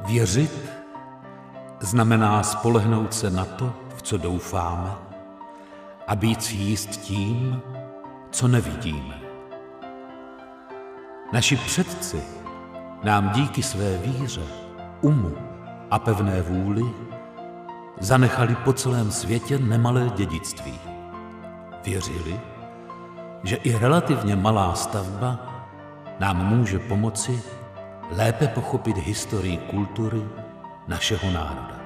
Věřit znamená spolehnout se na to, v co doufáme, a být si jist tím, co nevidíme. Naši předci nám díky své víře, umu a pevné vůli zanechali po celém světě nemalé dědictví. Věřili, že i relativně malá stavba nám může pomoci lépe pochopit historii kultury našeho národa.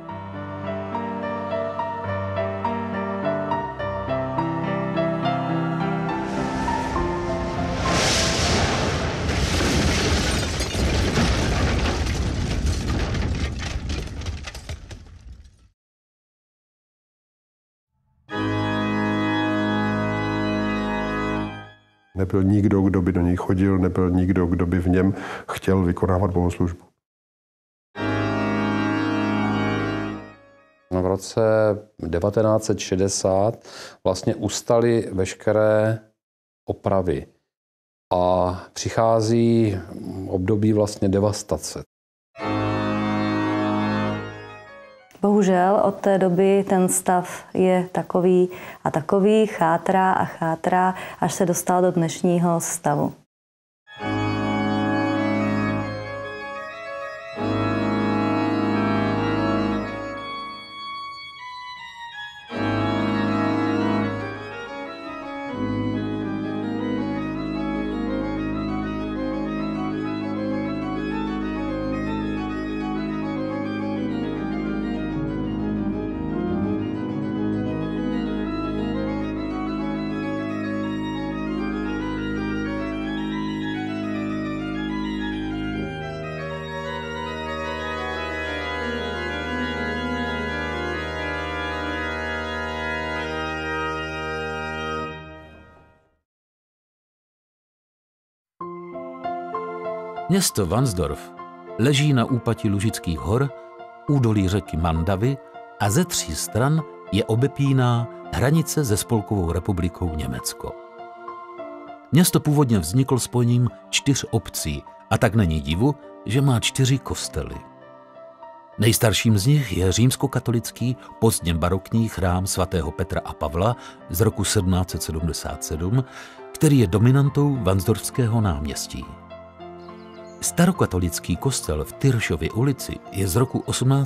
Nebyl nikdo, kdo by do něj chodil, nebyl nikdo, kdo by v něm chtěl vykonávat bohoslužbu. V roce 1960 vlastně ustaly veškeré opravy a přichází období vlastně devastace. Bohužel od té doby ten stav je takový a takový, chátrá a chátrá, až se dostal do dnešního stavu. Město Varnsdorf leží na úpatí Lužických hor, údolí řeky Mandavy a ze 3 stran je obepíná hranice se Spolkovou republikou Německo. Město původně vzniklo spojením 4 obcí a tak není divu, že má 4 kostely. Nejstarším z nich je římskokatolický pozdně barokní chrám svatého Petra a Pavla z roku 1777, který je dominantou Varnsdorfského náměstí. Starokatolický kostel v Tyršově ulici je z roku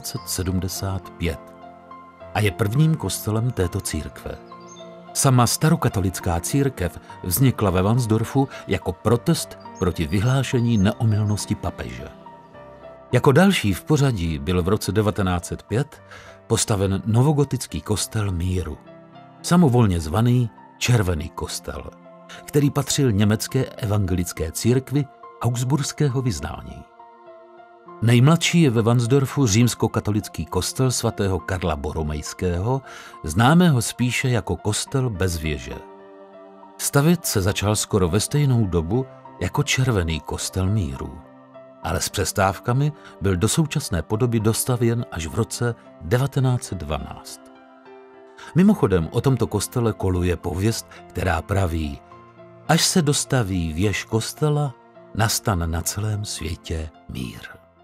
1875 a je prvním kostelem této církve. Sama starokatolická církev vznikla ve Varnsdorfu jako protest proti vyhlášení neomylnosti papeže. Jako další v pořadí byl v roce 1905 postaven novogotický kostel míru, samovolně zvaný Červený kostel, který patřil německé evangelické církvi augsburského vyznání. Nejmladší je ve Varnsdorfu římskokatolický kostel svatého Karla Boromejského, známého spíše jako kostel bez věže. Stavět se začal skoro ve stejnou dobu jako Červený kostel míru, ale s přestávkami byl do současné podoby dostavěn až v roce 1912. Mimochodem o tomto kostele koluje pověst, která praví: až se dostaví věž kostela, nastane na celém světě mír.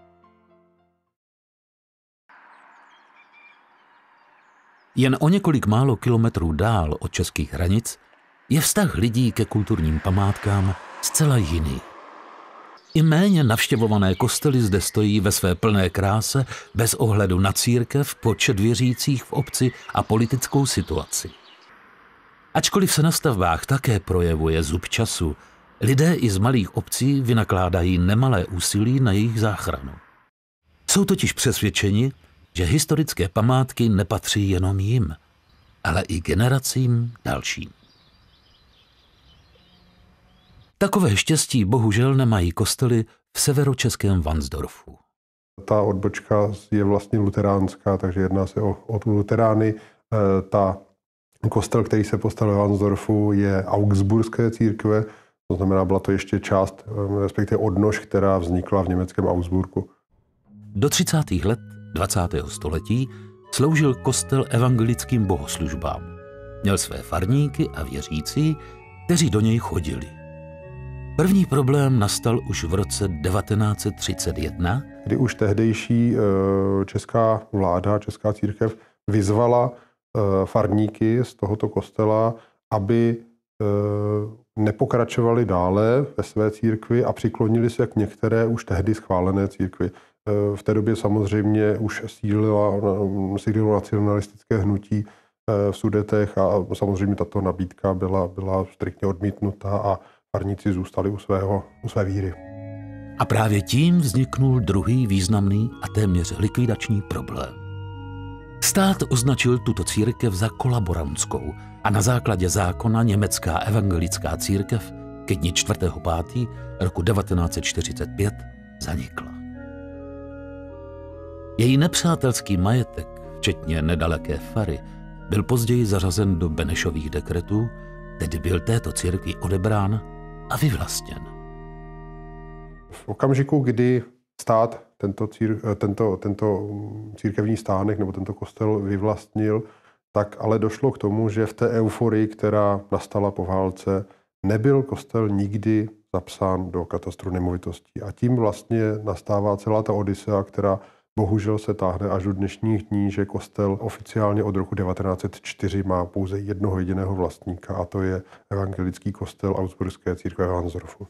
Jen o několik málo kilometrů dál od českých hranic je vztah lidí ke kulturním památkám zcela jiný. I méně navštěvované kostely zde stojí ve své plné kráse bez ohledu na církev, počet věřících v obci a politickou situaci. Ačkoliv se na stavbách také projevuje zub času, lidé i z malých obcí vynakládají nemalé úsilí na jejich záchranu. Jsou totiž přesvědčeni, že historické památky nepatří jenom jim, ale i generacím dalším. Takové štěstí bohužel nemají kostely v severočeském Varnsdorfu. Ta odbočka je vlastně luteránská, takže jedná se o tu luterány. Kostel, který se postavil v Varnsdorfu, je augsburské církve, to znamená, byla to ještě část, respektive odnož, která vznikla v německém Augsburgu. Do 30. let 20. století sloužil kostel evangelickým bohoslužbám. Měl své farníky a věřící, kteří do něj chodili. První problém nastal už v roce 1931, kdy už tehdejší česká vláda, česká církev vyzvala farníky z tohoto kostela, aby nepokračovali dále ve své církvi a přiklonili se k některé už tehdy schválené církvi. V té době samozřejmě už sílilo nacionalistické hnutí v Sudetech a samozřejmě tato nabídka byla striktně odmítnuta a farníci zůstali u své víry. A právě tím vzniknul druhý významný a téměř likvidační problém. Stát označil tuto církev za kolaborantskou a na základě zákona německá evangelická církev ke dni 4.5. roku 1945 zanikla. Její nepřátelský majetek, včetně nedaleké fary, byl později zařazen do Benešových dekretů, tedy byl této církvi odebrán a vyvlastněn. V okamžiku, kdy stát tento církevní stánek nebo tento kostel vyvlastnil, tak ale došlo k tomu, že v té euforii, která nastala po válce, nebyl kostel nikdy zapsán do katastru nemovitostí. A tím vlastně nastává celá ta odysea, která bohužel se táhne až do dnešních dní, že kostel oficiálně od roku 1904 má pouze jednoho jediného vlastníka, a to je evangelický kostel Augsburské církve v Varnsdorfu.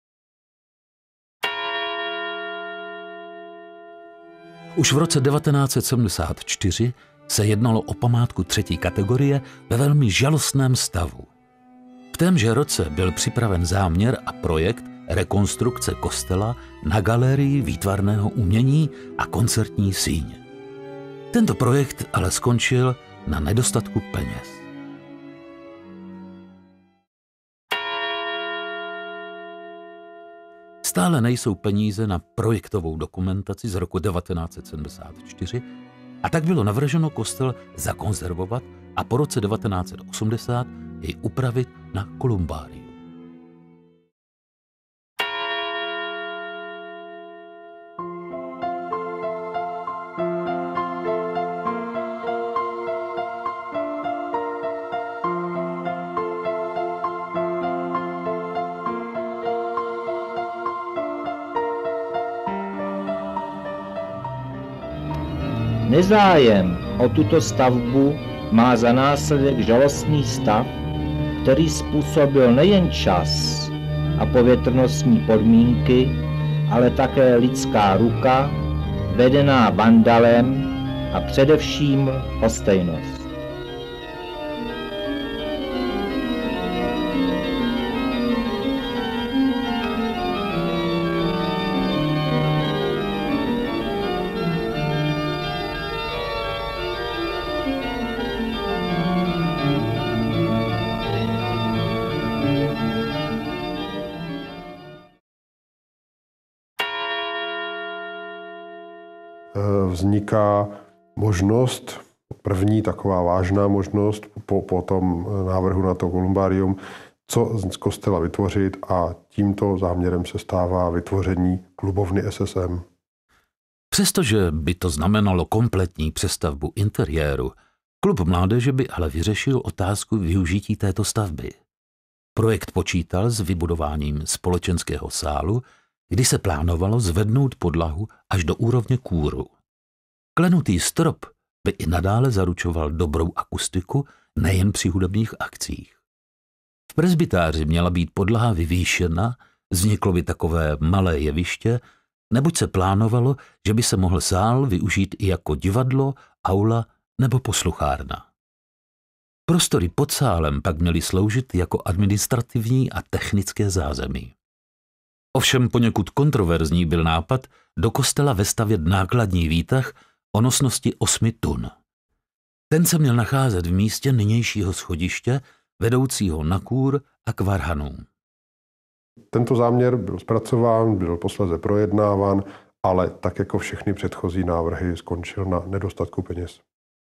Už v roce 1974 se jednalo o památku 3. kategorie ve velmi žalostném stavu. V témže roce byl připraven záměr a projekt rekonstrukce kostela na galerii výtvarného umění a koncertní síň. Tento projekt ale skončil na nedostatku peněz. Stále nejsou peníze na projektovou dokumentaci z roku 1974 a tak bylo navrženo kostel zakonzervovat a po roce 1980 jej upravit na kolumbárium. Nezájem o tuto stavbu má za následek žalostný stav, který způsobil nejen čas a povětrnostní podmínky, ale také lidská ruka, vedená vandalem a především lhostejnost. Vzniká možnost, první taková vážná možnost po tom návrhu na to kolumbárium, co z kostela vytvořit, a tímto záměrem se stává vytvoření klubovny SSM. Přestože by to znamenalo kompletní přestavbu interiéru, klub mládeže by ale vyřešil otázku využití této stavby. Projekt počítal s vybudováním společenského sálu, kdy se plánovalo zvednout podlahu až do úrovně kůru. Klenutý strop by i nadále zaručoval dobrou akustiku nejen při hudebních akcích. V presbytáři měla být podlaha vyvýšena, vzniklo by takové malé jeviště, neboť se plánovalo, že by se mohl sál využít i jako divadlo, aula nebo posluchárna. Prostory pod sálem pak měly sloužit jako administrativní a technické zázemí. Ovšem poněkud kontroverzní byl nápad do kostela vestavět nákladní výtah o nosnosti 8 tun. Ten se měl nacházet v místě nynějšího schodiště, vedoucího na kůr a k varhanům. Tento záměr byl zpracován, byl posléze projednáván, ale tak jako všechny předchozí návrhy skončil na nedostatku peněz.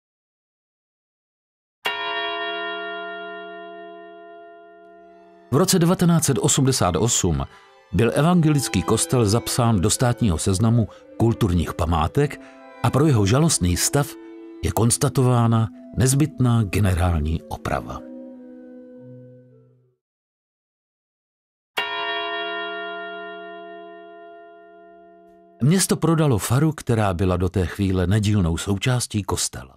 V roce 1988 byl evangelický kostel zapsán do státního seznamu kulturních památek a pro jeho žalostný stav je konstatována nezbytná generální oprava. Město prodalo faru, která byla do té chvíle nedílnou součástí kostela.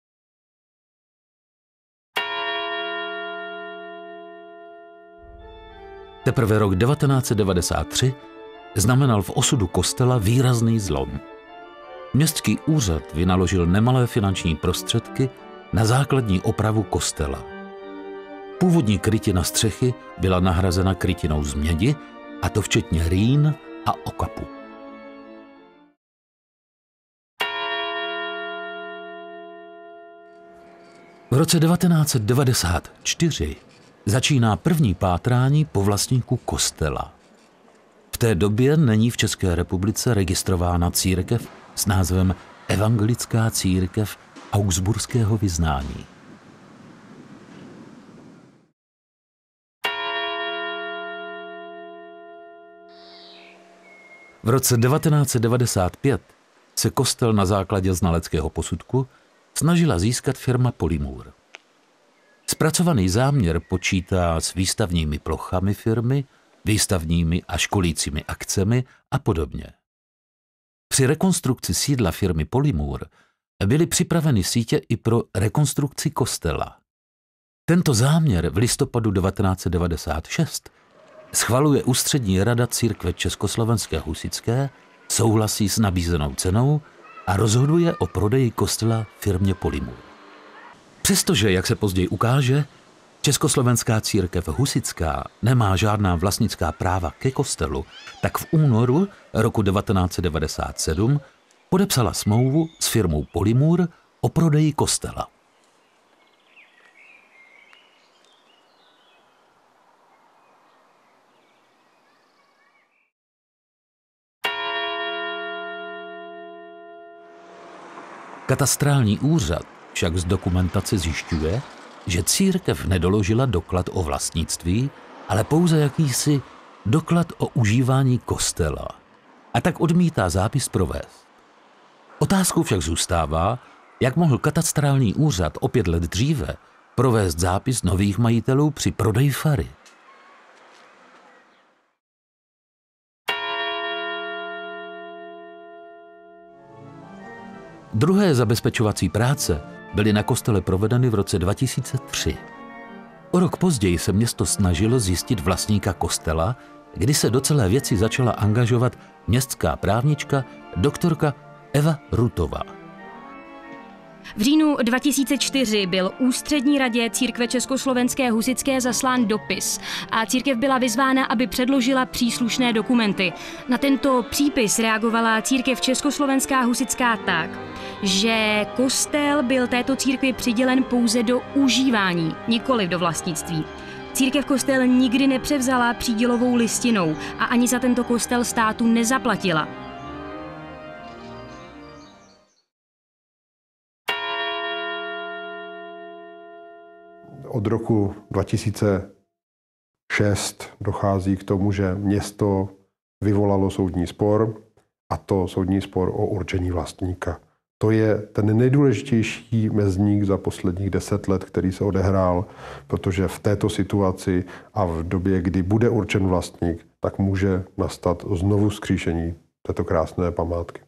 Teprve rok 1993 znamenal v osudu kostela výrazný zlom. Městský úřad vynaložil nemalé finanční prostředky na základní opravu kostela. Původní krytina střechy byla nahrazena krytinou z mědi, a to včetně rýn a okapu. V roce 1994 začíná první pátrání po vlastníku kostela. V té době není v České republice registrována církev s názvem Evangelická církev augsburského vyznání. V roce 1995 se kostel na základě znaleckého posudku snažila získat firma Polymur. Zpracovaný záměr počítá s výstavními plochami firmy, výstavními a školícími akcemi a podobně. Při rekonstrukci sídla firmy Polymur byly připraveny sítě i pro rekonstrukci kostela. Tento záměr v listopadu 1996 schvaluje Ústřední rada církve Československé husitské, souhlasí s nabízenou cenou a rozhoduje o prodeji kostela firmě Polymur. Přestože, jak se později ukáže, Československá církev husitská nemá žádná vlastnická práva ke kostelu, tak v únoru roku 1997 podepsala smlouvu s firmou Polymur o prodeji kostela. Katastrální úřad však z dokumentace zjišťuje, že církev nedoložila doklad o vlastnictví, ale pouze jakýsi doklad o užívání kostela. A tak odmítá zápis provést. Otázkou však zůstává, jak mohl katastrální úřad o 5 let dříve provést zápis nových majitelů při prodeji fary. Druhé zabezpečovací práce byly na kostele provedeny v roce 2003. O rok později se město snažilo zjistit vlastníka kostela, kdy se do celé věci začala angažovat městská právnička doktorka Eva Rutová. V říjnu 2004 byl Ústřední radě církve Československé husitské zaslán dopis a církev byla vyzvána, aby předložila příslušné dokumenty. Na tento přípis reagovala církev Československá husitská tak, že kostel byl této církvi přidělen pouze do užívání, nikoli do vlastnictví. Církev kostel nikdy nepřevzala přídělovou listinou a ani za tento kostel státu nezaplatila. Od roku 2006 dochází k tomu, že město vyvolalo soudní spor, a to soudní spor o určení vlastníka. To je ten nejdůležitější mezník za posledních 10 let, který se odehrál, protože v této situaci a v době, kdy bude určen vlastník, tak může nastat znovu vzkříšení této krásné památky.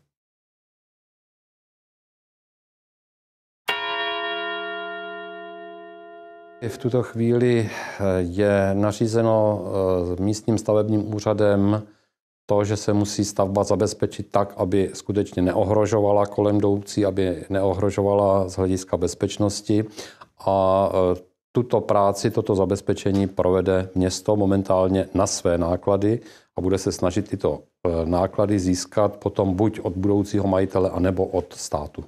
V tuto chvíli je nařízeno místním stavebním úřadem to, že se musí stavba zabezpečit tak, aby skutečně neohrožovala kolem jdoucí, aby neohrožovala z hlediska bezpečnosti. A tuto práci, toto zabezpečení provede město momentálně na své náklady a bude se snažit tyto náklady získat potom buď od budoucího majitele, anebo od státu.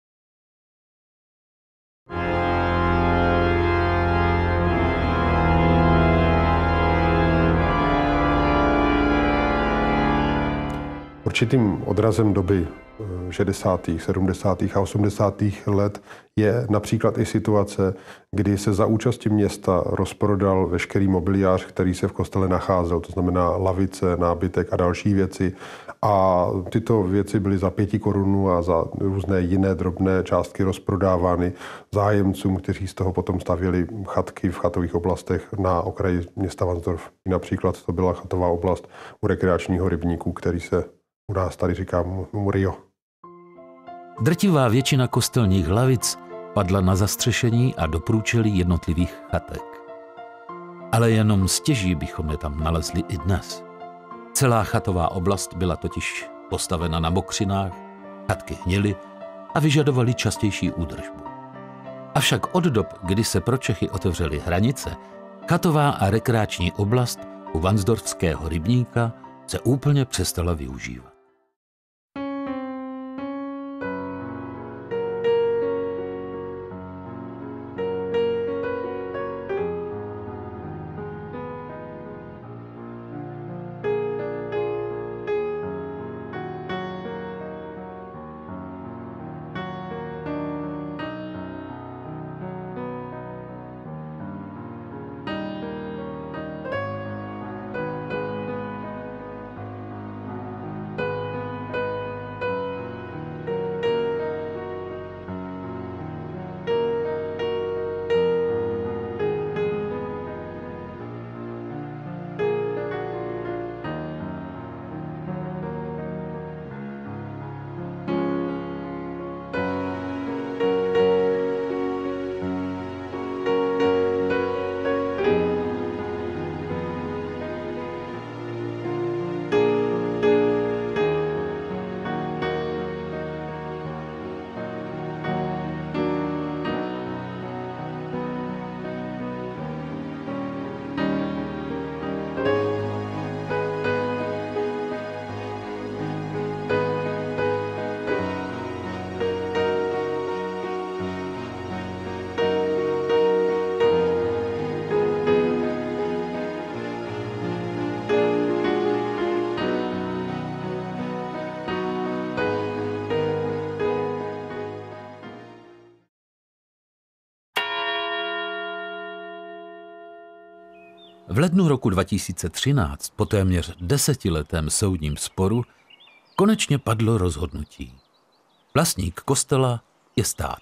Určitým odrazem doby 60., 70. a 80. let je například i situace, kdy se za účasti města rozprodal veškerý mobiliář, který se v kostele nacházel, to znamená lavice, nábytek a další věci. A tyto věci byly za 5 korun a za různé jiné drobné částky rozprodávány zájemcům, kteří z toho potom stavěli chatky v chatových oblastech na okraji města Varnsdorf. Například to byla chatová oblast u rekreačního rybníku, který se U nás tady říká mu Rio. Drtivá většina kostelních hlavic padla na zastřešení a do průčelí jednotlivých chatek. Ale jenom stěží bychom je tam nalezli i dnes. Celá chatová oblast byla totiž postavena na mokřinách, chatky hnily a vyžadovaly častější údržbu. Avšak od dob, kdy se pro Čechy otevřely hranice, chatová a rekreační oblast u Varnsdorfského rybníka se úplně přestala využívat. V lednu roku 2013, po téměř 10letém soudním sporu, konečně padlo rozhodnutí. Vlastník kostela je stát.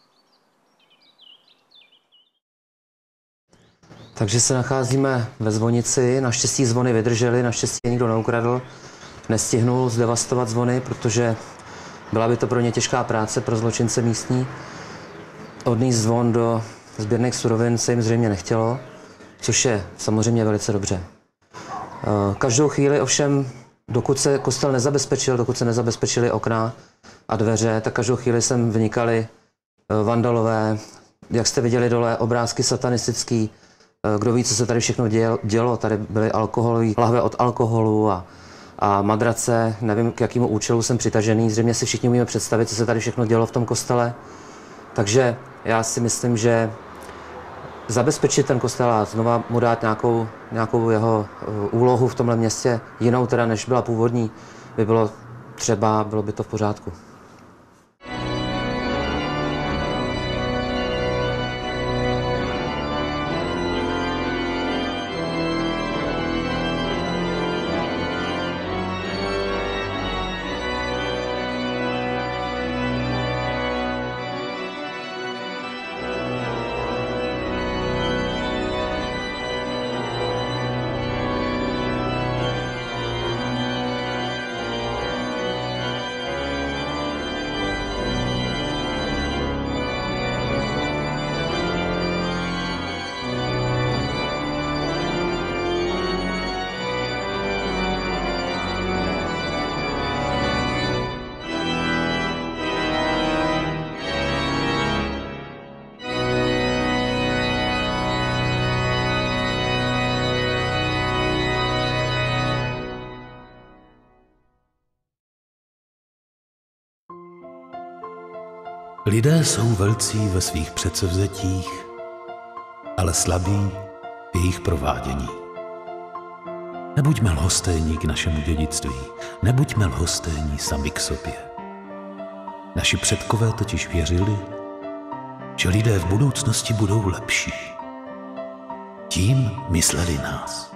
Takže se nacházíme ve zvonici, naštěstí zvony vydržely, naštěstí je nikdo neukradl, nestihnul zdevastovat zvony, protože byla by to pro ně těžká práce, pro zločince místní. Odníst zvon do sběrných surovin se jim zřejmě nechtělo, což je samozřejmě velice dobře. Každou chvíli ovšem, dokud se kostel nezabezpečil, dokud se nezabezpečily okna a dveře, tak každou chvíli sem vnikali vandalové, jak jste viděli dole, obrázky satanistický. Kdo ví, co se tady všechno dělo, tady byly alkoholové lahve od alkoholu a madrace, nevím, k jakému účelu jsem přitažený, zřejmě si všichni umíme představit, co se tady všechno dělo v tom kostele. Takže já si myslím, že zabezpečit ten kostel a znova mu dát nějakou jeho úlohu v tomhle městě, jinou teda, než byla původní, by bylo třeba, bylo by to v pořádku. Lidé jsou velcí ve svých předsevzetích, ale slabí v jejich provádění. Nebuďme lhostejní k našemu dědictví, nebuďme lhostejní sami k sobě. Naši předkové totiž věřili, že lidé v budoucnosti budou lepší. Tím mysleli nás.